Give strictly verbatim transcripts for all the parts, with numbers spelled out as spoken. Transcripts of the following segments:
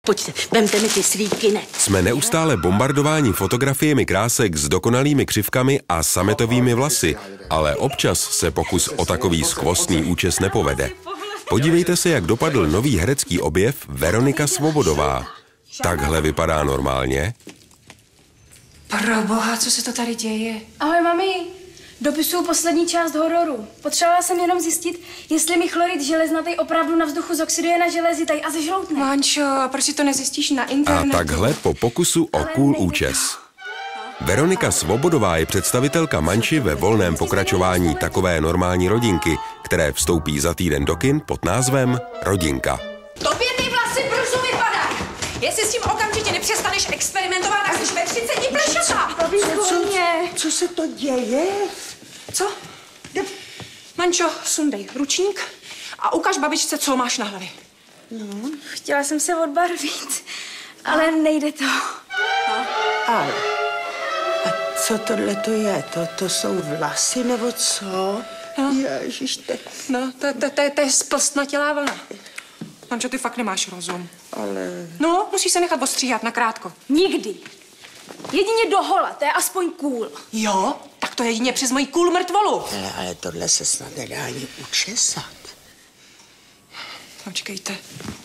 Pojďte, vemte mi ty svítky, ne. Jsme neustále bombardováni fotografiemi krásek s dokonalými křivkami a sametovými vlasy, ale občas se pokus o takový skvostný účes nepovede. Podívejte se, jak dopadl nový herecký objev Veronika Svobodová. Takhle vypadá normálně? Proboha, co se to tady děje? Ahoj, mami. Dopisuju poslední část hororu. Potřebovala jsem jenom zjistit, jestli mi chlorid železnatý opravdu na vzduchu zoxiduje na železitej a zežloutne. Mančo, proč si to nezjistíš na internetu? A takhle po pokusu o cool účes. Veronika Svobodová je představitelka Manči ve volném pokračování takové normální rodinky, které vstoupí za týden do kin pod názvem Rodinka. Tobě ty vlasy brzo vypadá! Jestli s tím okamžitě nepřestaneš experimentovat, tak jsi ve třiceti plešatá! Co, co se to děje? Co? Mančo, sundej ručník a ukaž babičce, co máš na hlavě. No, chtěla jsem se odbarvit, ale nejde to. No. Ale, a co tohle to je? To, to jsou vlasy nebo co? No. Ježiš, te... No, to, to, to, to je splstnatělá vlna. Mančo, ty fakt nemáš rozum. Ale... No, musíš se nechat ostříhat nakrátko. Nikdy. Jedině dohola, to je aspoň cool. Jo? Tak to jedině přes moji cool mrtvolu. Ale, ale tohle se snad nedá ani učesat. Počkejte.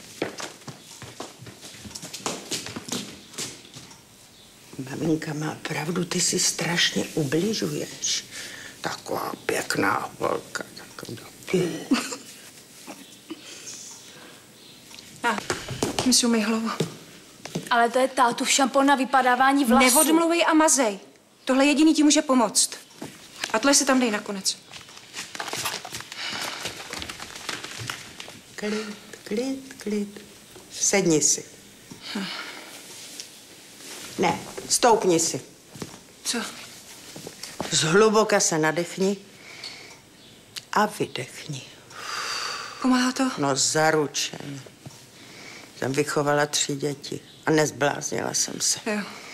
Maminka má pravdu, ty si strašně ubližuješ. Taková pěkná holka. Taková... A, tím si umej hlavu. Ale to je tátův šampon na vypadávání vlasů. Neodmluvej a mazej. Tohle jediný ti může pomoct. A tohle si tam dej nakonec. Klid, klid, klid. Sedni si. Hm. Ne, stoupni si. Co? Zhluboka se nadechni a vydechni. Pomáhá to? No zaručeně. Jsem vychovala tři děti a nezbláznila jsem se. Jo.